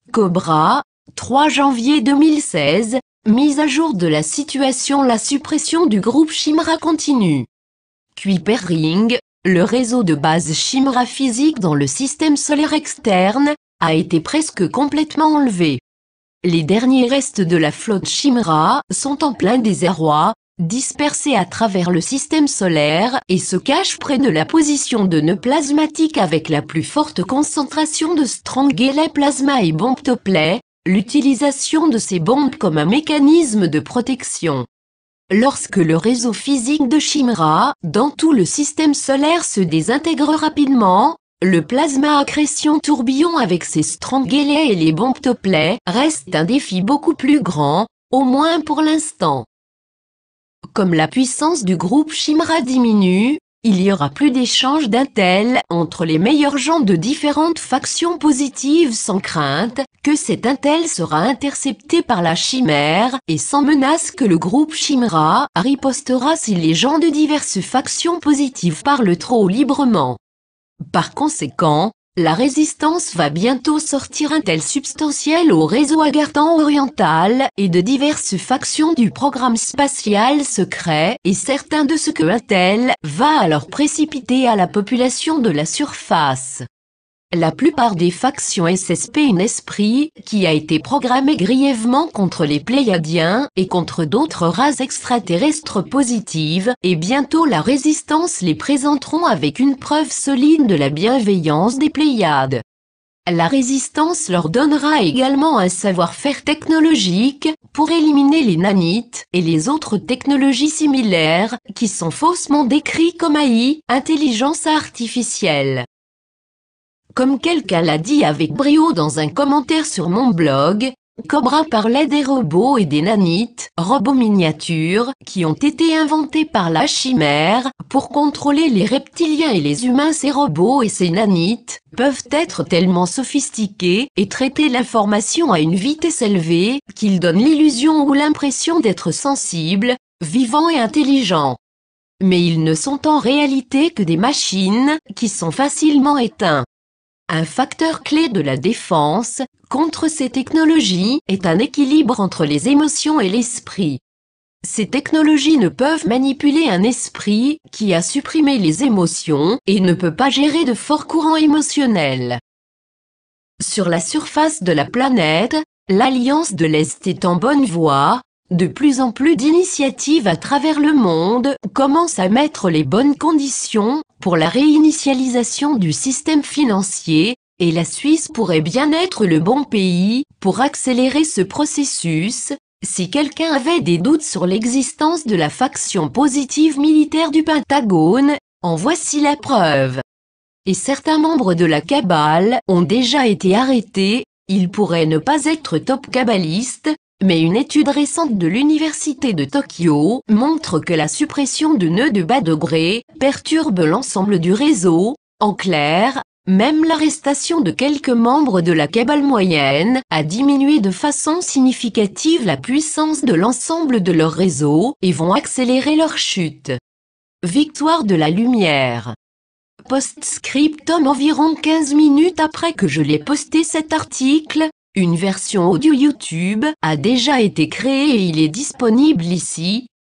Cobra, 3 janvier 2016, mise à jour de la situation. La suppression du groupe Chimera continue. Kuiper Ring, le réseau de base Chimera physique dans le système solaire externe, a été presque complètement enlevé. Les derniers restes de la flotte Chimera sont en plein désarroi, dispersés à travers le système solaire et se cachent près de la position de nœud plasmatique avec la plus forte concentration de Stranglelet plasma et bombes Topley, l'utilisation de ces bombes comme un mécanisme de protection. Lorsque le réseau physique de Chimera, dans tout le système solaire se désintègre rapidement, le plasma accrétion tourbillon avec ses Stranglelet et les bombes Topley reste un défi beaucoup plus grand, au moins pour l'instant. Comme la puissance du groupe Chimera diminue, il y aura plus d'échanges d'intel entre les meilleurs gens de différentes factions positives sans crainte que cet intel sera intercepté par la chimère et sans menace que le groupe Chimera ripostera si les gens de diverses factions positives parlent trop librement. Par conséquent, la résistance va bientôt sortir un tel substantiel au réseau Agarthan oriental et de diverses factions du programme spatial secret et certains de ce que Intel va alors précipiter à la population de la surface. La plupart des factions SSP un esprit qui a été programmé grièvement contre les Pléiadiens et contre d'autres races extraterrestres positives, et bientôt la résistance les présenteront avec une preuve solide de la bienveillance des Pléiades. La résistance leur donnera également un savoir-faire technologique pour éliminer les nanites et les autres technologies similaires qui sont faussement décrites comme AI, intelligence artificielle. Comme quelqu'un l'a dit avec brio dans un commentaire sur mon blog, Cobra parlait des robots et des nanites, robots miniatures, qui ont été inventés par la chimère, pour contrôler les reptiliens et les humains. Ces robots et ces nanites peuvent être tellement sophistiqués et traiter l'information à une vitesse élevée, qu'ils donnent l'illusion ou l'impression d'être sensibles, vivants et intelligents. Mais ils ne sont en réalité que des machines, qui sont facilement éteintes. Un facteur clé de la défense contre ces technologies est un équilibre entre les émotions et l'esprit. Ces technologies ne peuvent manipuler un esprit qui a supprimé les émotions et ne peut pas gérer de forts courants émotionnels. Sur la surface de la planète, l'Alliance de l'Est est en bonne voie. De plus en plus d'initiatives à travers le monde commencent à mettre les bonnes conditions pour la réinitialisation du système financier, et la Suisse pourrait bien être le bon pays pour accélérer ce processus. Si quelqu'un avait des doutes sur l'existence de la faction positive militaire du Pentagone, en voici la preuve. Et certains membres de la Cabale ont déjà été arrêtés. Ils pourraient ne pas être top kabbalistes, mais une étude récente de l'Université de Tokyo montre que la suppression de nœuds de bas degré perturbe l'ensemble du réseau. En clair, même l'arrestation de quelques membres de la Cabale moyenne a diminué de façon significative la puissance de l'ensemble de leur réseau et vont accélérer leur chute. Victoire de la lumière. Post-scriptum. Environ 15 minutes après que je l'ai posté cet article, une version audio YouTube a déjà été créée et il est disponible ici.